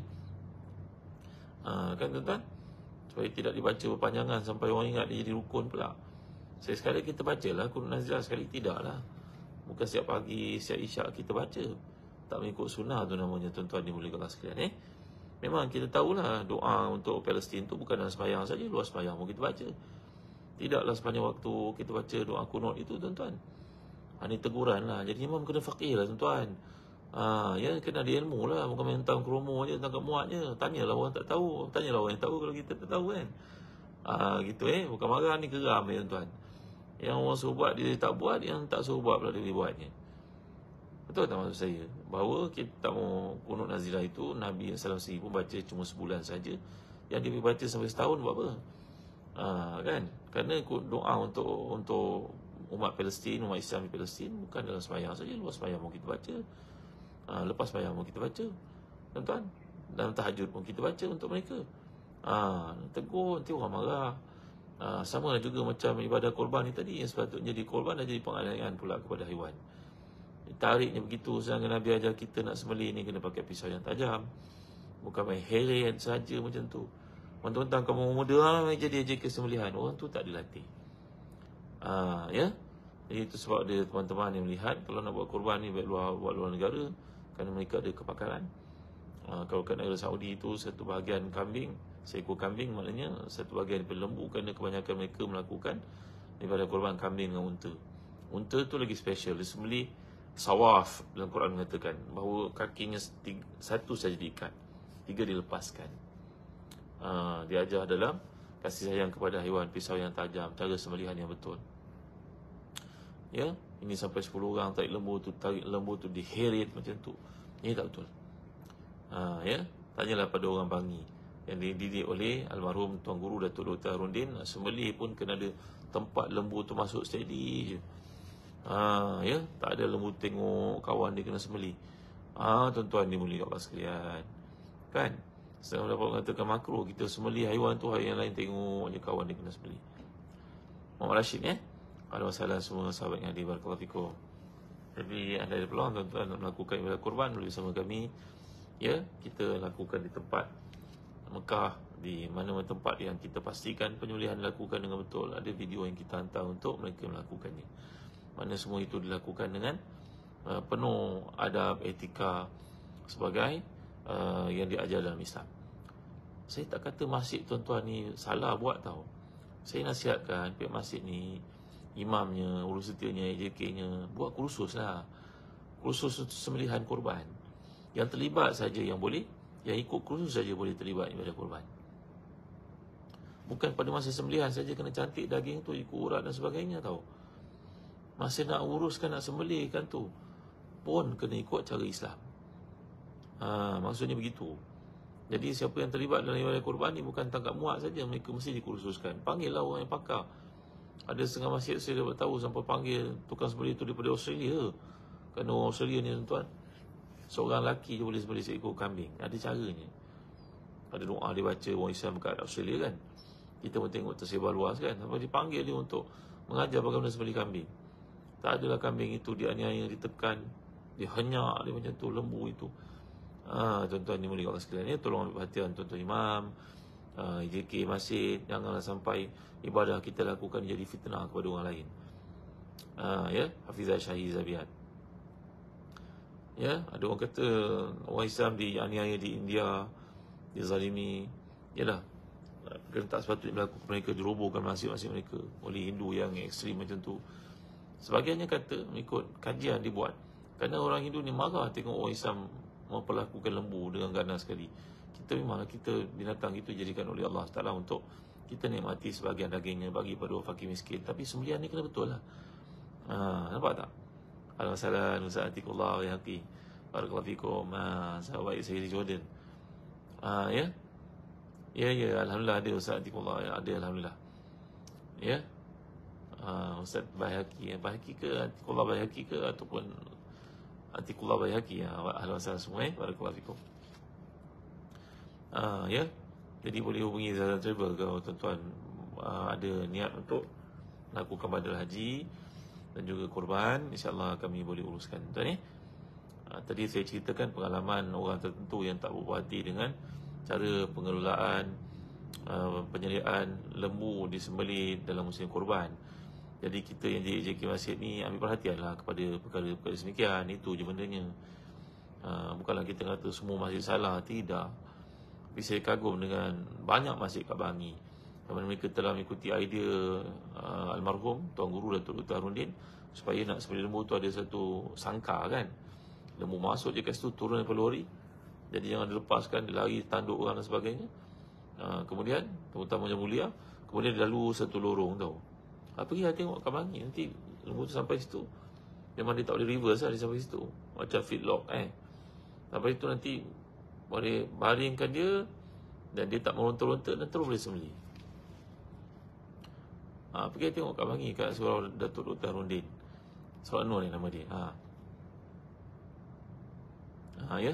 Kan tuan-tuan? Supaya tidak dibaca berpanjangan sampai orang ingat dia jadi rukun pula. Sekali kita bacalah Qunut Nazilah, sekali tidaklah. Bukan setiap pagi, setiap isyak kita baca. Tak mengikut sunnah tu namanya, tuan-tuan ni boleh kelas sekalian. Memang kita tahulah doa untuk Palestin tu bukan dalam sembahyang saja, luar sembahyang pun kita baca. Tidaklah sepanjang waktu kita baca doa kunut itu, tuan-tuan. Ini teguran lah. Jadi imam kena faqih lah, tuan-tuan. Ya, kena ada ilmu lah. Bukan main tang kromo je, tangkap muat je. Tanyalah orang tak tahu. Tanyalah orang yang tahu kalau kita tak tahu kan. Gitu bukan marah ni, geram tuan-tuan. Yang orang suruh buat dia tak buat, yang tak suruh buat pula dia buatnya. Betul tak maksud saya? Bahawa kita tak mau Qunut Nazilah itu, Nabi SAW sendiri pun baca cuma sebulan saja. Yang dia baca sampai setahun buat apa? Kan? Kerana doa untuk umat Palestin, umat Islam di Palestin bukan dalam sembahyang saja, luar sembahyang pun kita baca. Lepas sembahyang pun kita baca. Tuan-tuan, dalam tahajud pun kita baca untuk mereka. Tegur, nanti orang marah. Sama lah juga macam ibadah korban ni tadi, yang sepatutnya jadi korban dah jadi penganiayaan pula kepada haiwan. Tariknya begitu, sedangkan Nabi ajar kita nak sembelih ni kena pakai pisau yang tajam. Bukan main heret saja macam tu. Tuan-tuan, kamu muda main jadi AJK sembelihan, orang tu tak dilatih. Ya. Jadi itu sebab dia teman-teman yang melihat kalau nak buat korban ni baik buat luar negara, kerana mereka ada kepakaran. Kalau kat negara Saudi itu satu bahagian kambing, seekor kambing maknanya satu bahagian daripada lembu, kerana kebanyakan mereka melakukan ibadah korban kambing dengan unta. Unta tu lagi special, dia sembelih sawaf. Dalam Quran mengatakan bahawa kakinya satu saja diikat. 3 dilepaskan. Diajar dalam kasih sayang kepada haiwan, pisau yang tajam, cara sembelihan yang betul. Ya, ini sampai 10 orang tarik lembu tu diheret macam tu. Ini tak betul. Ya, tanyalah pada orang Bangi yang dididik oleh almarhum Tuan Guru Datuk Dr. Harudin. Sembelih pun kena ada tempat lembu tu masuk steady je. Ya, tak ada lembu tengok kawan dia kena sembelih. Tuan-tuan dimuliakan Allah sekalian. Kan? Sedang dapat mengatakan makruh kita sembelih haiwan tu, yang lain tengok je kawan dia kena sembelih. Muhammad Rashid Kalau salah semua sahabat yang hadir, barakallahu fikum. Jadi anda ada peluang tuan-tuan nak melakukan ibadah kurban bersama kami. Ya, kita lakukan di tempat Mekah, di mana-mana tempat yang kita pastikan penyembelihan dilakukan dengan betul. Ada video yang kita hantar untuk mereka melakukannya. Mana semua itu dilakukan dengan penuh adab, etika sebagai yang diajar dalam Islam. Saya tak kata masjid tuan-tuan ni salah buat tau. Saya nasihatkan pihak masjid ni, imamnya, urus setianya, AJK-nya, buat kursus lah. Kursus sembelihan korban. Yang terlibat saja yang boleh, yang ikut kursus saja boleh terlibat ibadah korban. Bukan pada masa sembelihan saja kena cantik daging tu, ikut urat dan sebagainya tau. Masa nak uruskan, nak sembelihkan tu pun kena ikut cara Islam. Maksudnya begitu. Jadi siapa yang terlibat dalam ibadah korban ni bukan tangkap muat saja, mereka mesti dikursuskan. Panggillah orang yang pakar. Ada setengah masjid saya dapat tahu sampai panggil tukang sembelih tu daripada Australia. Kerana orang Australia ni tuan-tuan, seorang lelaki je boleh sembelih seekor kambing. Ada caranya. Ada doa dia baca orang Islam kat Australia kan. Kita pun tengok tersebar luas kan. Sampai dipanggil dia untuk mengajar bagaimana sembelih kambing. Tak adalah kambing itu dianiaya, ditekan, dihenyak dia macam tu, lembu itu. Tuan-tuan dimuliakan Allah sekalian, tolong ambil perhatian tuan-tuan imam, JK masjid. Janganlah sampai ibadah kita lakukan jadi fitnah kepada orang lain. Ya, Hafizah Syahid Zabiat. Ya, ada orang kata orang Islam dianiaya di India, dizalimi. Yalah, kerana tak sepatutnya berlaku, mereka dirobohkan masjid-masjid mereka oleh Hindu yang ekstrim macam tu. Sebagiannya kata mengikut kajian dibuat kerana orang Hindu ni marah tengok orang Islam memperlakukan lembu dengan ganas sekali. Kita memanglah, kita binatang itu dijadikan oleh Allah Ta'ala untuk kita nikmati sebahagian dagingnya bagi pada orang fakir miskin. Tapi sembelihan ni kena betul lah. Nampak tak? Alhamdulillah, Ustaz Atikullah yang hati. Barakallahu fikum. Sahabat saya di Jordan. Ya. Ya, Alhamdulillah ada Ustaz Atikullah. Ada, Alhamdulillah. Ya. Ustaz Bayhaqi. Bayhaqi ke Atikullah Bayhaqi ke ataupun Atikullah Bayhaqi. Alhamdulillah semua. Barakallahu fikum. Ya. Jadi boleh hubungi Zazan Travel kalau tuan-tuan ada niat untuk lakukan badal haji dan juga korban, insyaAllah kami boleh uruskan. Tuan tadi saya ceritakan pengalaman orang tertentu yang tak berpuas hati dengan cara pengelolaan penyediaan lembu disembelih dalam musim korban. Jadi kita yang jadi JK Masjid ni ambil perhatianlah kepada perkara-perkara semikian. Itu je bendanya. Bukanlah kita kata semua masjid salah, tidak. Tapi saya kagum dengan banyak masjid kat Bangi, kerana mereka telah mengikuti idea almarhum Tuan Guru Datuk Dr. Harudin, supaya nak sembelih lembu tu ada satu sangka kan. Lembu masuk je kat situ, turun daripada lori, jadi jangan dilepaskan, dia lari tanduk orang dan sebagainya. Kemudian terutamanya mulia, kemudian dia lalu satu lorong tau. Pergi tengok kat Bangi, nanti lembu tu sampai situ, memang dia tak boleh reverse lah, dia sampai situ macam feedlock sampai situ nanti boleh baringkan dia dan dia tak meronta-ronta dan terus boleh sembelih. Pergi tengok kat Bangi, kat surau Datuk Dr. Harudin, Surau Nur ni nama dia. Ya.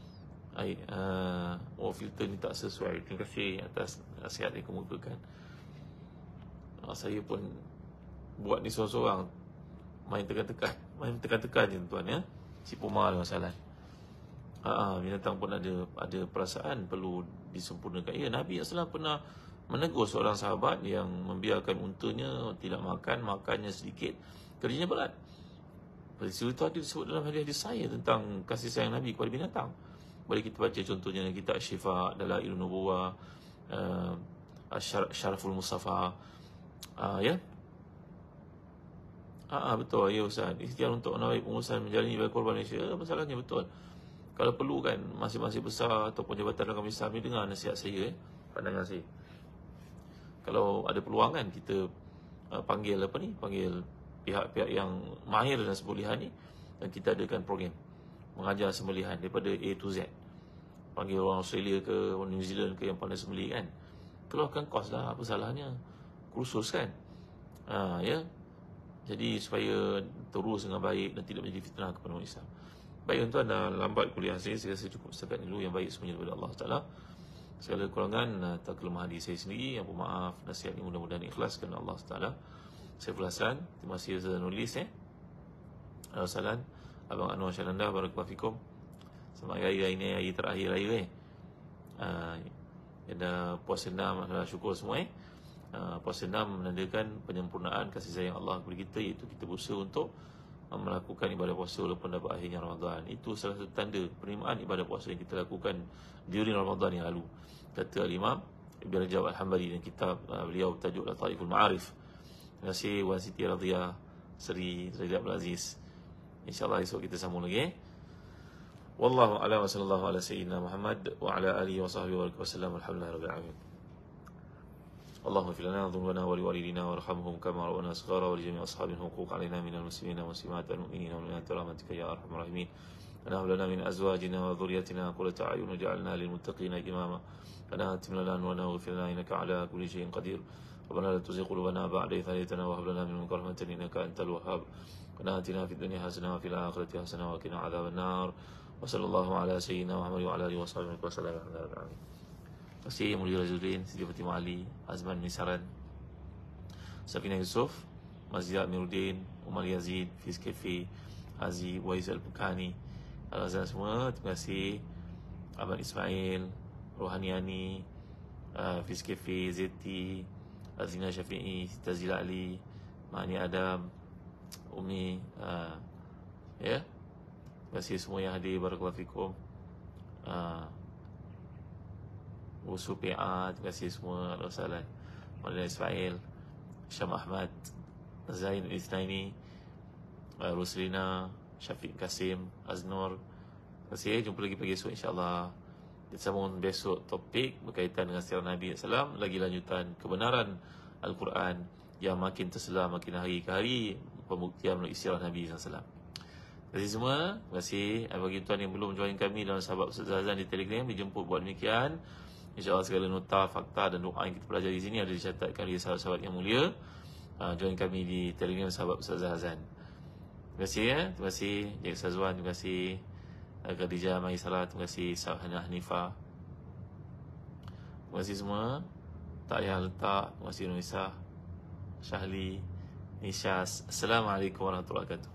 Filter ni tak sesuai. Terima kasih atas nasihat yang kemukakan. Saya pun buat ni seorang-seorang, main tekan-tekan je tuan ya. Si Puma ada masalah. Binatang pun ada perasaan perlu disempurnakan. Ya, Nabi SAW pernah menegur seorang sahabat yang membiarkan untanya tidak makannya sedikit, kerjanya berat. Peristiwa itu ada disebut dalam hadis saya tentang kasih sayang Nabi kepada binatang. Boleh kita baca contohnya dalam kitab Syifa, Dalailun Nubuwah, Syaraful Mustafa. Ya. Betul ya Ustaz. Ikhtiar untuk menarik pengurusan menjalani ibadah korban Malaysia, masalahnya betul. Kalau perlu kan, masing-masing besar ataupun jabatan agama Islam ni dengar nasihat saya, pandangan saya. Kalau ada peluang kan, kita panggil pihak-pihak yang mahir dalam sembelihan ni, dan kita adakan program mengajar sembelihan daripada A to Z. Panggil orang Australia ke, orang New Zealand ke yang pandai sembelih kan. Keluarkan kos lah, apa salahnya? Kursus kan. Ya. Jadi supaya terus dengan baik dan tidak menjadi fitnah kepada umat Islam. Baik, tuan, dah lambat kuliah saya rasa cukup setakat dulu. Yang baik semuanya daripada Allah Ta'ala. Segala kekurangan atau kelemahan diri saya sendiri, yang bermaaf, nasihat ini mudah-mudahan ikhlas kerana Allah Ta'ala. Saya Hasan, terima kasih Ustaz nulis Salam, Abang Anwar Syaranda, barakallahu fikum. Selamat hari ini, hari terakhir raya Dah puasa 6, alhamdulillah, syukur semua puasa 6 menandakan penyempurnaan kasih sayang Allah kepada kita, iaitu kita berusaha untuk melakukan ibadah puasa walaupun dapat akhirnya Ramadan. Itu salah satu tanda penerimaan ibadah puasa yang kita lakukan di Ramadan yang lalu, kata Al-Imam Ibn Rajab Al-Hambali dan kitab beliau bertajuk Lataiful Ma'arif. Terima kasih Wan Siti Radhiyah Seri Zaid Abdul Aziz. InsyaAllah esok kita sambung lagi. Wallahu a'lam wa sallallahu ala sayyidina Muhammad wa ala alihi wa sahbihi wa sallam. Alhamdulillahirabbil alamin. Allahumma fil lana dhunubana wa liwalidina warhamhum kama rabbana saghara wa li jami'i ashabina huquq alaina minal muslimina wa muslimat wal mu'minina wal mu'minat rahmatika ya arhamar rahimin. Hab lana min azwajina wa dhurriyyatina qurrata a'yun waj'alna lil muttaqina imama. Atim lana wa naghfir lana innaka ala kulli shay'in qadir. Rabbana la tuzigh qulubana ba'da idh hadaytana wa hab lana min ladunka rahmatan innaka antal wahhab. Atina fid dunya hasanah wa fil akhirati hasanah wa qina adzaban nar. Wa sallallahu ala sayyidina Muhammad wa ala alihi wa sahbihi wa sallam. Terima kasih Yang Mulia Razuddin, Siti Fatimah Ali, Azman Misaran, Safina Yusof, Masjid Amiruddin, Umar Yazid, Fiz Cafe, Hazi Waiz Al-Bukani, Al-Azhar semua. Terima kasih Abang Ismail, Rohaniani, Fiz Cafe, Zeti, Azina Syafi'i, Tazila Ali, Mani Adam, Umi, ya. Terima kasih semua yang hadir, barakallahu fikum. Usul PA, terima kasih semua. Al-Wasalan, Maulana Ismail, Syam Ahmad, Zain Isnaini, Ruslina, Syafiq Kasim, Aznur. Terima kasih. Jumpa lagi pagi esok insyaAllah. Kita sambung besok topik berkaitan dengan sirah Nabi SAW. Lagi lanjutan kebenaran Al-Quran yang makin terselah makin hari ke hari, pembuktian melalui sirah Nabi SAW. Terima kasih semua. Terima kasih. Bagi tuan yang belum join kami dalam sahabat Ustaz Zahazan di Telegram, dijemput buat demikian. InsyaAllah segala nota, fakta dan doa yang kita pelajari di sini ada dicatatkan oleh sahabat-sahabat yang mulia. Join kami di Telegram sahabat Ustaz Zahazan. Terima kasih ya. Terima kasih Jek Sazwan. Terima kasih Khadijah Maisarah. Terima kasih Sahana Hanifah. Terima kasih semua. Tak payah letak. Terima kasih Nurisa, Syahli, Nishas. Assalamualaikum warahmatullahi wabarakatuh.